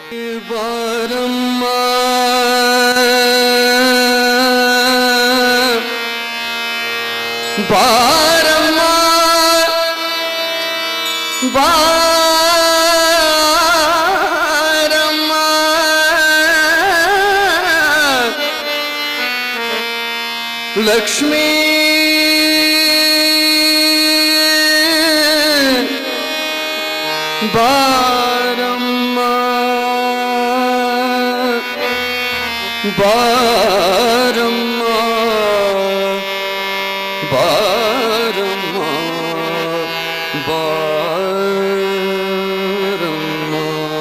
ಬಾರಮ್ಮ ಬಾರಮ್ಮ ಬಾರಮ್ಮ ಲಕ್ಷ್ಮೀ ಬಾರಮ್ಮ ಬಾರಮ್ಮ ಬಾರಮ್ಮ ಬಾರಮ್ಮ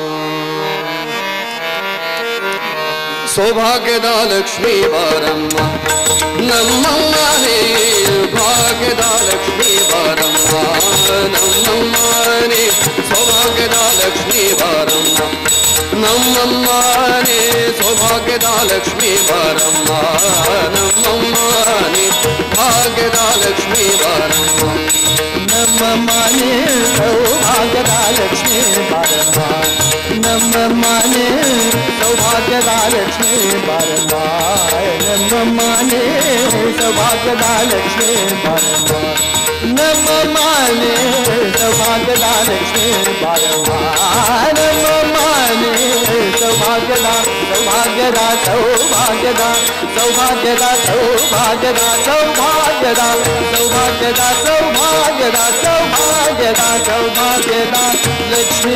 ಸೌಭಾಗ್ಯದ ಲಕ್ಷ್ಮೀ ಬಾರಮ್ಮ ನಮ್ಮಮ್ಮನೇ ಭಾಗ್ಯದ ಲಕ್ಷ್ಮೀ ಬಾರಮ್ಮ ನಮ್ಮಮ್ಮನೇ ಸೌಭಾಗ್ಯದ ಲಕ್ಷ್ಮೀ ಬಾರಮ್ಮ ನಮ್ಮಮ್ಮನೇ ಸೌಭಾಗ್ಯದ ಲಕ್ಷ್ಮೀ ಬಾರಮ್ಮ ನಮ್ಮಮ್ಮನೇ ಭಾಗ್ಯದ ಲಕ್ಷ್ಮೀ ಬಾರಮ್ಮ ನಮ್ಮಮ್ಮನೇ ಸೌಭಾಗ್ಯದ ಲಕ್ಷ್ಮೀ ಬಾರಮ್ಮ ನಮ್ಮಮ್ಮನೇ ಸೌಭಾಗ್ಯದ ಲಕ್ಷ್ಮೀ ಬಾರಮ್ಮ ನಮ್ಮಮ್ಮನೇ ಸೌಭಾಗ್ಯದ ಲಕ್ಷ್ಮೀ ಬಾರಮ್ಮ ನಮ್ಮಮ್ಮನೇ ಸೌಭಾಗ್ಯದ ಲಕ್ಷ್ಮೀ ಬಾರಮ್ಮ ನಮ್ಮಮ್ಮನೇ ಸೌಭಾಗ್ಯದ ಸೌಭಾಗ್ಯದ ಸೌಭಾಗ್ಯದ ಸೌಭಾಗ್ಯದ ಸೌಭಾಗ್ಯದ ಸೌಭಾಗ್ಯದ ಸೌಭಾಗ್ಯದ ಸೌಭಾಗ್ಯದ ಸೌಭಾಗ್ಯದ ಸೌಭಾಗ್ಯದ ಲಕ್ಷ್ಮೀ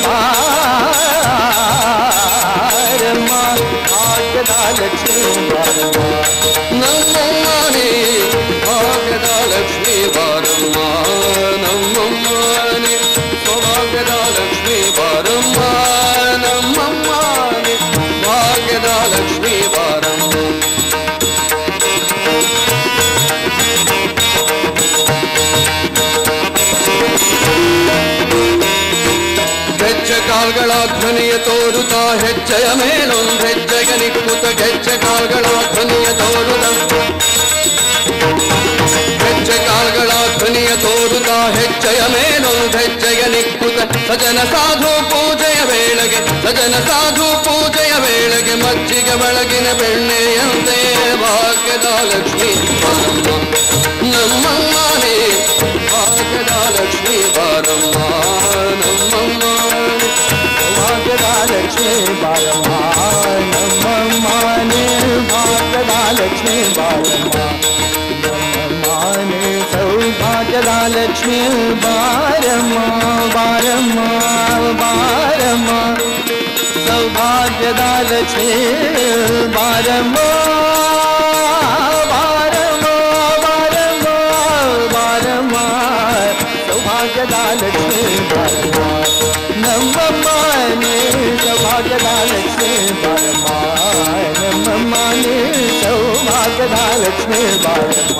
ಬಾರಮ್ಮ ಭಾಗ್ಯದ ಲಕ್ಷ್ಮೀ ಬಾರಮ್ಮ ನಮ್ಮಮ್ಮನೇ ಭಾಗ್ಯದ ಲಕ್ಷ್ಮೀ ಬಾರಮ್ಮ ನಮ್ಮಮ್ಮನೇ ಸೌಭಾಗ್ಯದ ಲಕ್ಷ್ಮೀ ಬಾರಮ್ಮ ನಮ್ಮಮ್ಮನೇ ಭಾಗ್ಯದ ಲಕ್ಷ್ಮೀ ಬಾರಮ್ಮ ಹೆಜ್ಜೆ ಕಾಲ್ಗಳ ಧ್ವನಿಯ ತೋರುತ್ತ ಹೆಜ್ಜೆಯ ಮೇಲೊಂದು ಹೆಜ್ಜೆಗೆ ನಿಕ್ಕುತ್ತ ಹೆಜ್ಜೆ ಕಾಲ್ಗಳ ಧ್ವನಿಯ ತೋರುತ್ತ ಹೆಜ್ಜೆ ಕಾಲ್ಗಳ ಧ್ವನಿಯ ತೋರುತ್ತ ಹೆಜ್ಜೆಯ ಮೇಲೊಂದು ಹೆಜ್ಜೆಗೆ ನಿಕ್ಕುತ್ತ ಸಜನ ಸಾಧು ಪೂಜೆಯ ವೇಳೆಗೆ ಸಜನ ಸಾಧು ಪೂಜೆಯ ವೇಳೆಗೆ ಮಜ್ಜಿಗೆ ಬೆಳಗಿನ ಬೆಣ್ಣೆಯಂತೆ ಭಾಗ್ಯದ ಲಕ್ಷ್ಮೀ ಬಾರಮ್ಮ ನಮ್ಮಮ್ಮನೇ ಭಾಗ್ಯದ ಲಕ್ಷ್ಮೀ ಬಾರಮ್ಮ ನಮ್ಮಮ್ಮನೇ ಭಾಗ್ಯದ ಲಕ್ಷ್ಮೀ ಬಾರಮ್ಮ ನಮ್ಮಮ್ಮನೇ ಭಾಗ್ಯದ ಲಕ್ಷ್ಮೀ ಬಾರಮ್ಮ ನಮ್ಮಮ್ಮನೇ ಸೌಭಾಗ್ಯದ ಲಕ್ಷ್ಮೀ ಬಾರಮ್ಮ ಬಾರಮ್ಮ ಬಾರಮ್ಮ ಸೌಭಾಗ್ಯದ ಲಕ್ಷ್ಮೀ ಬಾರಮ್ಮ ಬಾರಮ್ಮ ಬಾರಮ್ಮ ಬಾರಮ್ಮ ಸೌಭಾಗ್ಯದ ಲಕ್ಷ್ಮೀ ಬಾರಮ್ಮ ನಮ್ಮಮ್ಮನೇ ಸೌಭಾಗ್ಯದ ಲಕ್ಷ್ಮೀ ಬಾರಮ್ಮ ನಮ್ಮಮ್ಮನೇ ಸೌಭಾಗ್ಯದ ಲಕ್ಷ್ಮೀ ಬಾರಮ್ಮ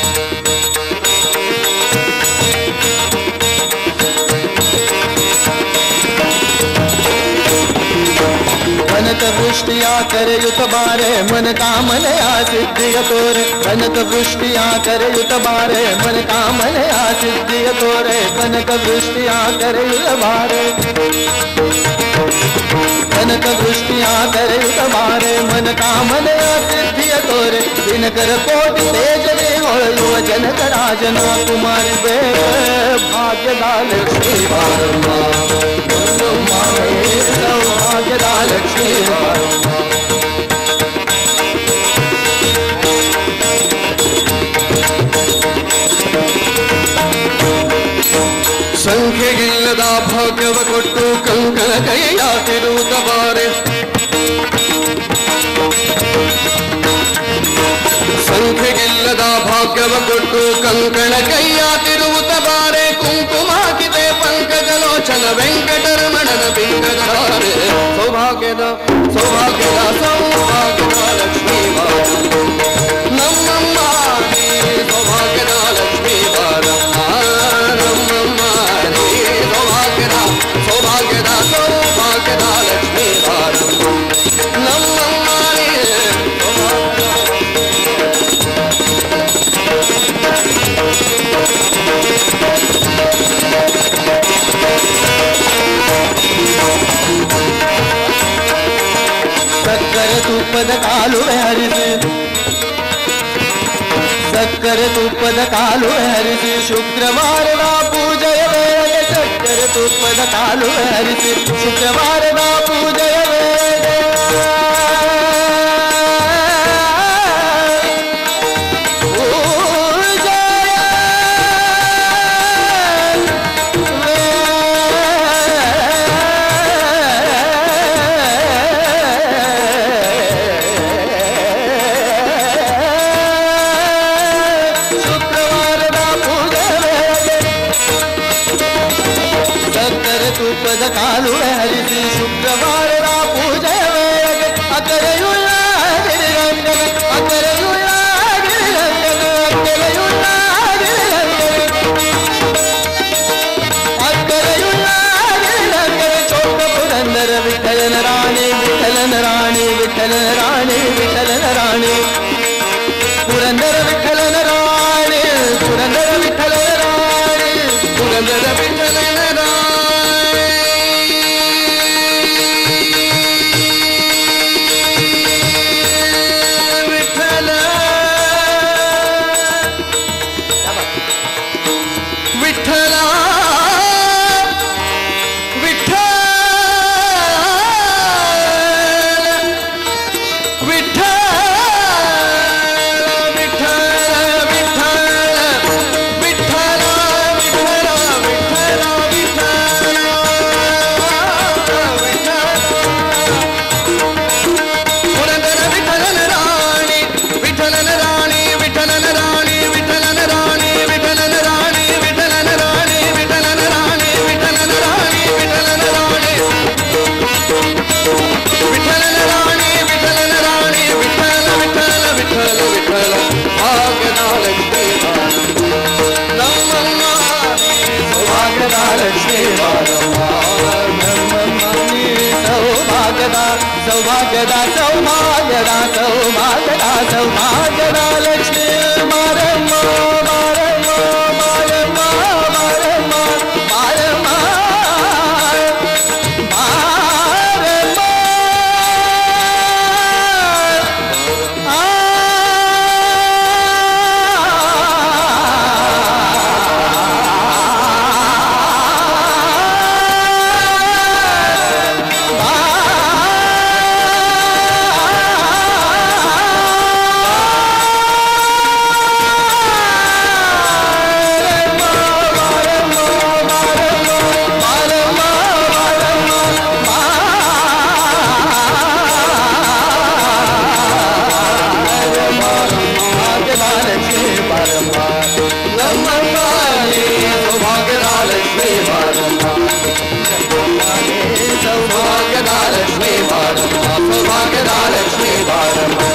ಕನಕ ವೃಷ್ಟಿಯ ಕರೆಯುತ್ತ ಬಾರೆ ಮನ ಕಾಮನೆಯ ಸಿದ್ಧಿಯ ತೋರೆ ಕನಕ ವೃಷ್ಟಿಯ ಕರೆಯುತ್ತ ಬಾರೆ ಮನ ಕಾಮನೆಯ ಸಿದ್ಧಿಯ ತೋರೆ ಕನಕ ವೃಷ್ಟಿಯ ಕರೆಯುತ್ತ ಬಾರೆ ಕನಕ ವೃಷ್ಟಿಯ ಕರೆಯುತ್ತ ಬಾರೆ ಮನ ಕಾಮನೆಯ ಸಿದ್ಧಿಯ ತೋರೆ ದಿನಕರ ಕೋಟಿ ತೇಜವೇ ಹೊಳೆಯುವ ಜನಕ ರಾಜನ ಕುಮಾರಿ ಭಾಗ್ಯದ ಲಕ್ಷ್ಮೀ ಬಾರಮ್ಮ ಸೌಭಾಗ್ಯದ ಲಕ್ಷ್ಮೀ ಬಾರಮ್ಮ ಸಂಖ್ಯೆಗಿಲ್ಲದ ಭಾಗ್ಯವ ಕೊಟ್ಟು ಕಂಕಣ ಕೈಯಾತಿರುವುದ ಬಾರೆ ಸಂಖ್ಯೆಗಿಲ್ಲದ ಭಾಗ್ಯವ ಕೊಟ್ಟು ಕಂಕಣ ಕೈಯಾತಿರುವುದ ಬಾರೆ ಕುಂಕುಮಾಕಿದೆ ಪಂಕಜಲೋಚನ ವೆಂಕಟರಮಣನ ಬಿಂಕದಾರೆ ಸೌಭಾಗ್ಯದ ಸೌಭಾಗ್ಯದ ಸೌಭಾಗ್ಯದ ಲಕ್ಷ್ಮೀ ಬಾರಮ್ಮ ನಮ್ಮಮ್ಮ ಸೌಭಾಗ್ಯದ ಲಕ್ಷ್ಮೀ ಬಾರಮ್ಮ ನಮ್ಮಮ್ಮ ಸೌಭಾಗ್ಯದ ಸೌಭಾಗ್ಯದ ಸೌಭಾಗ್ಯದ ಲಕ್ಷ್ಮೀ ಬಾರಮ್ಮ ನಮ್ಮಮ್ಮ ಸಕ್ಕರೆ ತುಪ್ಪದ ಕಾಲುವೆ ಹರಿಸಿ ಸಕ್ಕರೆ ತುಪ್ಪದ ಕಾಲುವೆ ಹರಿಸಿ ಶುಕ್ರವಾರದ ಪೂಜೆಯ ವೇಳೆಗೆ ಸಕ್ಕರೆ ತುಪ್ಪದ ಕಾಲುವೆ ಹರಿಸಿ ಶುಕ್ರವಾರದ ಪೂಜೆಯ ವೇಳೆಗೆ ತುಪ್ಪದ ಕಾಲುವೆ ಹರಿಸಿ ಶುಕ್ರವಾರದ ಪೂಜೆಯ ವೇಳೆಗೆ ಅಕರೆಯುಳ್ಳ ಗಿರಿರಂಗನ ಅಕರೆಯುಳ್ಳ ಗಿರಿರಂಗನ ಅಕರೆಯುಳ್ಳ ಗಿರಿರಂಗನ ಅಕರೆಯುಳ್ಳ ಗಿರಿರಂಗನ ಚೋಟ ಪುರಂದರ ವಿಠಲನ ರಾಣಿ ವಿಠಲನ ರಾಣಿ ವಿಠಲನ ರಾಣಿ ವಿಠಲನ ರಾಣಿ ಪುರಂದರ ವಿಠಲನ ರಾಣಿ ಪುರಂದರ ವಿಠಲನ ರಾಣಿ ಪುರಂದರ ವಿಠಲನ ರಾಣಿ ಸೌಭಾಗ್ಯದ ಸೌಭಾಗ್ಯದ ಸೌಭಾಗ್ಯದ ಸೌಭಾಗ್ಯದ ಲಕ್ಷ್ಮೀ ಮಾರಮ್ಮ ಮಾರಮ್ಮ ಮಾರಮ್ಮ ಮಾರಮ್ಮ ಮಾರಮ್ಮ सौभाग्यदा लक्ष्मी भारत